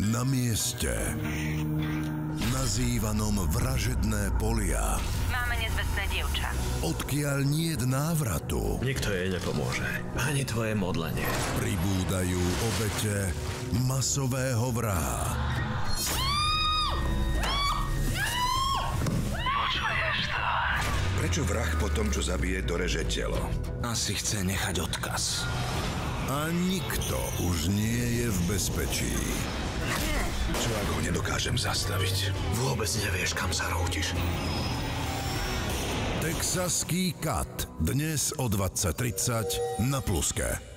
Na mieste, nazývanom Vražedné polia. Máme nezvestné dievča. Odkiaľ niet návratu, Nikto jej nepomôže. Ani tvoje modlenie. pribúdajú obete masového vraha. Počuješ to? Prečo vrah po tom, čo zabije, doreže telo? Asi chce nechať odkaz. A nikto už nie je v bezpečí. Čo ak ho nedokážem zastaviť? Vôbec nevieš, kam sa rútiš. Texaský kat. Dnes o 20:30 na Pluske.